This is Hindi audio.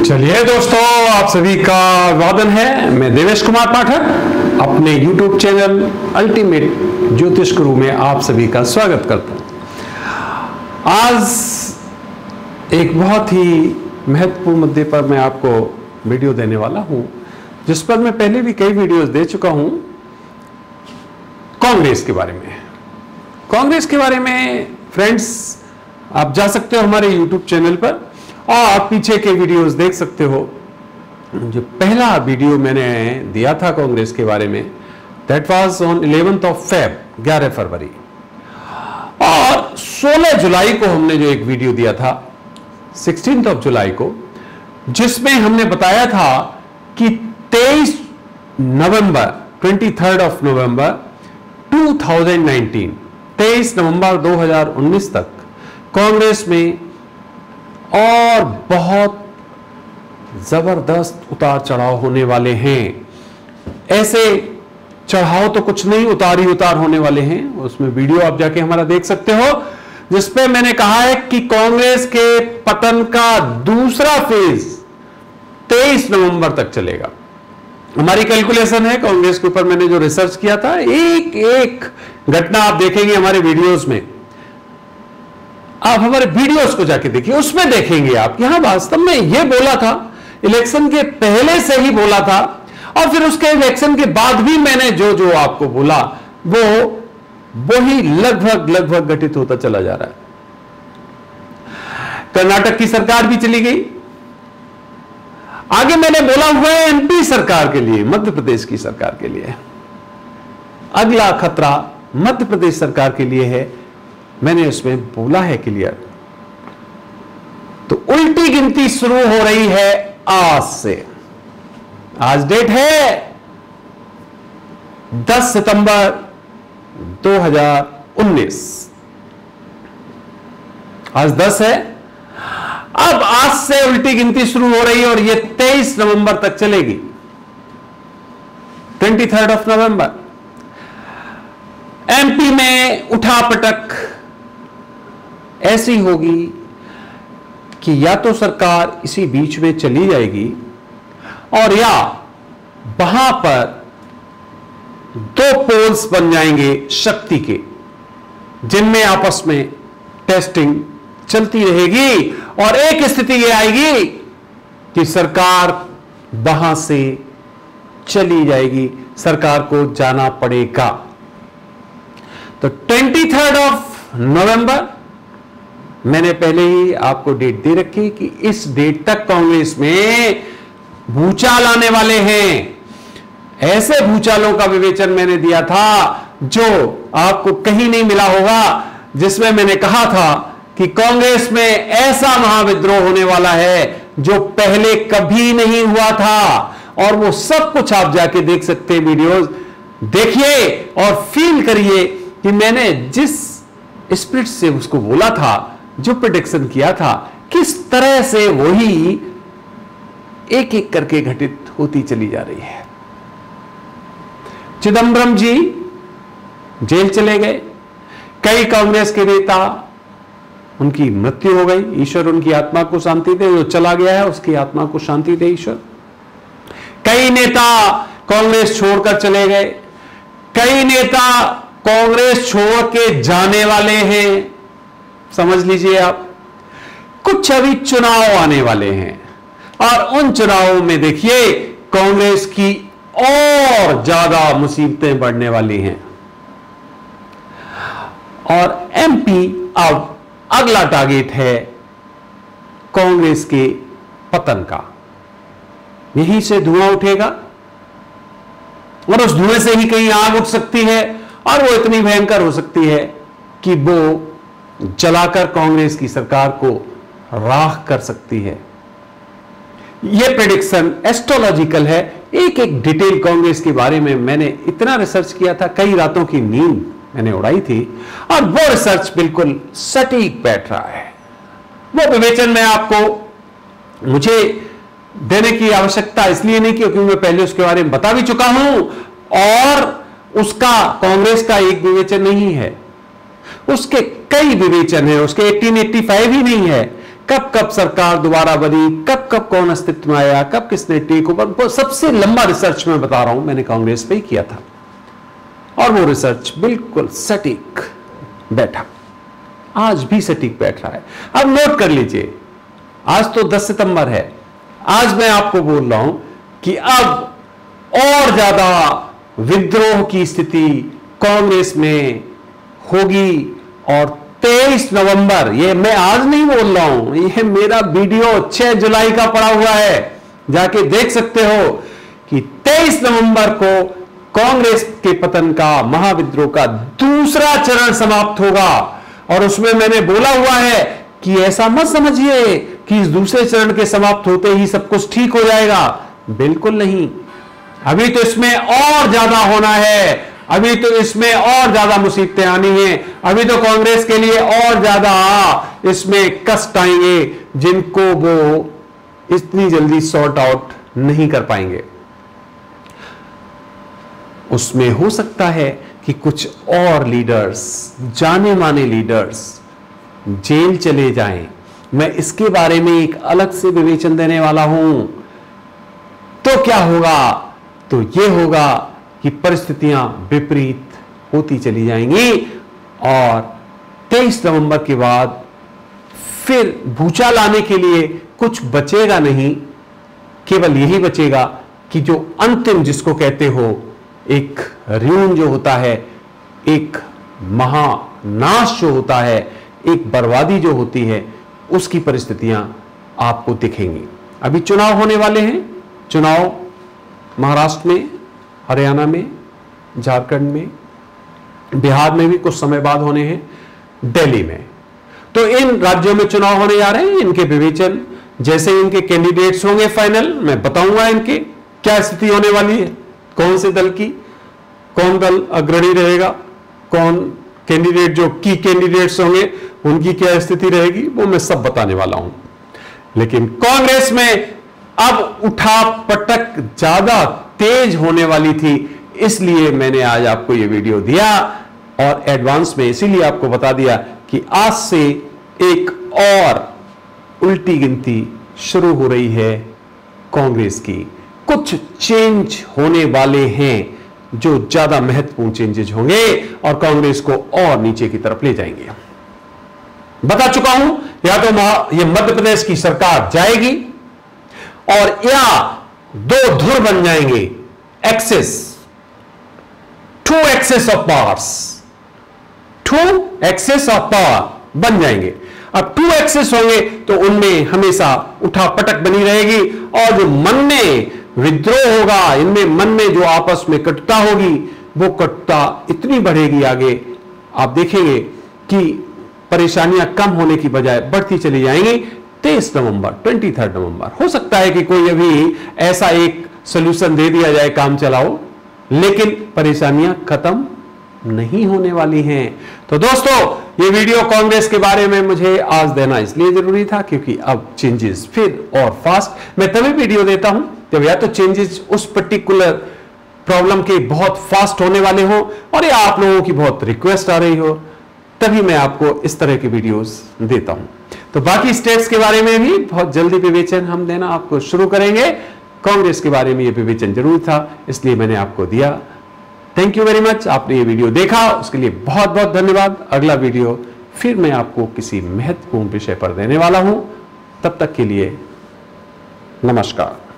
चलिए दोस्तों, आप सभी का अभिवादन है। मैं देवेश कुमार पाठक अपने YouTube चैनल अल्टीमेट ज्योतिष गुरु में आप सभी का स्वागत करता हूं। आज एक बहुत ही महत्वपूर्ण मुद्दे पर मैं आपको वीडियो देने वाला हूं, जिस पर मैं पहले भी कई वीडियोस दे चुका हूं। कांग्रेस के बारे में, कांग्रेस के बारे में फ्रेंड्स आप जा सकते हो हमारे YouTube चैनल पर और पीछे के वीडियोस देख सकते हो। जो पहला वीडियो मैंने दिया था कांग्रेस के बारे में, that was on 11th of Feb, 11 फरवरी, और 16 जुलाई को हमने जो एक वीडियो दिया था 16th ऑफ जुलाई को, जिसमें हमने बताया था कि 23 नवंबर 23rd ऑफ नवंबर 2019, 23 नवंबर 2019 तक कांग्रेस में और बहुत जबरदस्त उतार चढ़ाव होने वाले हैं। ऐसे चढ़ाव तो कुछ नहीं, उतार ही उतार होने वाले हैं। उसमें वीडियो आप जाके हमारा देख सकते हो, जिसपे मैंने कहा है कि कांग्रेस के पतन का दूसरा फेज 23 नवंबर तक चलेगा। हमारी कैलकुलेशन है कांग्रेस के ऊपर, मैंने जो रिसर्च किया था, एक एक घटना आप देखेंगे हमारे वीडियोस में। आप हमारे वीडियोस को जाके देखिए, उसमें देखेंगे आप कि हाँ वास्तव में ये बोला था, इलेक्शन के पहले से ही बोला था, और फिर उसके इलेक्शन के बाद भी मैंने जो जो आपको बोला वो ही लगभग घटित होता चला जा रहा है। कर्नाटक की सरकार भी चली गई। आगे मैंने बोला हुआ है एमपी सरकार के लिए, मध्य प्रदेश की सरकार के लिए। अगला खतरा मध्य प्रदेश सरकार के लिए है, मैंने उसमें बोला है क्लियर। तो उल्टी गिनती शुरू हो रही है आज से। आज डेट है 10 सितंबर 2019। आज 10 है। अब आज से उल्टी गिनती शुरू हो रही है और यह 23 नवंबर तक चलेगी, 23rd ऑफ नवंबर। एमपी में उठापटक ऐसी होगी कि या तो सरकार इसी बीच में चली जाएगी, और या वहां पर दो पोल्स बन जाएंगे शक्ति के, जिनमें आपस में टेस्टिंग चलती रहेगी, और एक स्थिति यह आएगी कि सरकार वहां से चली जाएगी, सरकार को जाना पड़ेगा। तो 23rd ऑफ नवंबर मैंने पहले ही आपको डेट दे रखी कि इस डेट तक कांग्रेस में भूचाल आने वाले हैं। ऐसे भूचालों का विवेचन मैंने दिया था जो आपको कहीं नहीं मिला होगा, जिसमें मैंने कहा था कि कांग्रेस में ऐसा महाविद्रोह होने वाला है जो पहले कभी नहीं हुआ था। और वो सब कुछ आप जाके देख सकते हैं, वीडियोस देखिए और फील करिए कि मैंने जिस स्पिरिट से उसको बोला था, जो प्रेडिक्शन किया था, किस तरह से वही एक एक करके घटित होती चली जा रही है। चिदंबरम जी जेल चले गए, कई कांग्रेस के नेता, उनकी मृत्यु हो गई। ईश्वर उनकी आत्मा को शांति दे, जो चला गया है उसकी आत्मा को शांति दे ईश्वर। कई नेता कांग्रेस छोड़कर चले गए, कई नेता कांग्रेस छोड़ के जाने वाले हैं। समझ लीजिए आप, कुछ अभी चुनाव आने वाले हैं, और उन चुनावों में देखिए कांग्रेस की और ज्यादा मुसीबतें बढ़ने वाली हैं। और एमपी अब अगला टारगेट है कांग्रेस के पतन का। यहीं से धुआं उठेगा, और उस धुएं से ही कहीं आग उठ सकती है, और वो इतनी भयंकर हो सकती है कि वो जलाकर कांग्रेस की सरकार को राख कर सकती है। यह प्रेडिक्शन एस्ट्रोलॉजिकल है। एक एक डिटेल कांग्रेस के बारे में मैंने इतना रिसर्च किया था, कई रातों की नींद मैंने उड़ाई थी, और वो रिसर्च बिल्कुल सटीक बैठ रहा है। वो विवेचन मैं आपको मुझे देने की आवश्यकता इसलिए नहीं क्योंकि मैं पहले उसके बारे में बता भी चुका हूं, और उसका कांग्रेस का एक विवेचन नहीं है, उसके कई विवेचन है। उसके 1885 ही नहीं है, कब कब सरकार दोबारा बनी, कब कब कौन अस्तित्व में आया, कब किसने टेक ओवर, सबसे लंबा रिसर्च मैं बता रहा हूं मैंने कांग्रेस पे ही किया था, और वो रिसर्च बिल्कुल सटीक बैठा, आज भी सटीक बैठ रहा है। अब नोट कर लीजिए, आज तो 10 सितंबर है, आज मैं आपको बोल रहा हूं कि अब और ज्यादा विद्रोह की स्थिति कांग्रेस में होगी, और 23 नवंबर, ये मैं आज नहीं बोल रहा हूं, ये मेरा वीडियो 6 जुलाई का पड़ा हुआ है, जाके देख सकते हो कि 23 नवंबर को कांग्रेस के पतन का, महाविद्रोह का दूसरा चरण समाप्त होगा। और उसमें मैंने बोला हुआ है कि ऐसा मत समझिए कि इस दूसरे चरण के समाप्त होते ही सब कुछ ठीक हो जाएगा, बिल्कुल नहीं। अभी तो इसमें और ज्यादा होना है, अभी तो इसमें और ज्यादा मुसीबतें आनी हैं, अभी तो कांग्रेस के लिए और ज्यादा इसमें कष्ट आएंगे जिनको वो इतनी जल्दी सॉर्ट आउट नहीं कर पाएंगे। उसमें हो सकता है कि कुछ और लीडर्स, जाने माने लीडर्स जेल चले जाएं। मैं इसके बारे में एक अलग से विवेचन देने वाला हूं। तो क्या होगा? तो यह होगा कि परिस्थितियां विपरीत होती चली जाएंगी, और 23 नवंबर के बाद फिर भूचाल आने के लिए कुछ बचेगा नहीं। केवल यही बचेगा कि जो अंतिम, जिसको कहते हो एक ऋण जो होता है, एक महानाश जो होता है, एक बर्बादी जो होती है, उसकी परिस्थितियां आपको दिखेंगी। अभी चुनाव होने वाले हैं, चुनाव महाराष्ट्र में, हरियाणा में, झारखंड में, बिहार में भी कुछ समय बाद होने हैं, दिल्ली में। तो इन राज्यों में चुनाव होने जा रहे हैं। इनके विवेचन, जैसे इनके कैंडिडेट्स होंगे फाइनल, मैं बताऊंगा इनके क्या स्थिति होने वाली है, कौन से दल की, कौन दल अग्रणी रहेगा, कौन कैंडिडेट, जो की कैंडिडेट्स होंगे उनकी क्या स्थिति रहेगी, वो मैं सब बताने वाला हूं। लेकिन कांग्रेस में अब उठा पटक ज्यादा तेज होने वाली थी, इसलिए मैंने आज आपको यह वीडियो दिया, और एडवांस में इसीलिए आपको बता दिया कि आज से एक और उल्टी गिनती शुरू हो रही है कांग्रेस की। कुछ चेंज होने वाले हैं जो ज्यादा महत्वपूर्ण चेंजेस होंगे और कांग्रेस को और नीचे की तरफ ले जाएंगे। बता चुका हूं, या तो ये मध्य प्रदेश की सरकार जाएगी, और या दो धुर बन जाएंगे, axes, two axes of powers, two axes of power बन जाएंगे। अब टू एक्सेस होंगे तो उनमें हमेशा उठापटक बनी रहेगी, और जो मन में विद्रोह होगा, इनमें मन में जो आपस में कटुता होगी, वो कटुता इतनी बढ़ेगी आगे, आप देखेंगे कि परेशानियां कम होने की बजाय बढ़ती चली जाएंगी। 23 नवंबर, 23 नवंबर, हो सकता है कि कोई अभी ऐसा एक सोल्यूशन दे दिया जाए काम चलाओ, लेकिन परेशानियां खत्म नहीं होने वाली हैं। तो दोस्तों, ये वीडियो कांग्रेस के बारे में मुझे आज देना इसलिए जरूरी था क्योंकि अब चेंजेस फिर और फास्ट, मैं तभी वीडियो देता हूं जब या तो चेंजेस उस पर्टिकुलर प्रॉब्लम के बहुत फास्ट होने वाले हो, और या आप लोगों की बहुत रिक्वेस्ट आ रही हो, तभी मैं आपको इस तरह के वीडियोस देता हूं। तो बाकी स्टेट्स के बारे में भी बहुत जल्दी विवेचन हम देना आपको शुरू करेंगे। कांग्रेस के बारे में यह विवेचन जरूर था, इसलिए मैंने आपको दिया। थैंक यू वेरी मच, आपने ये वीडियो देखा उसके लिए बहुत बहुत धन्यवाद। अगला वीडियो फिर मैं आपको किसी महत्वपूर्ण विषय पर देने वाला हूं, तब तक के लिए नमस्कार।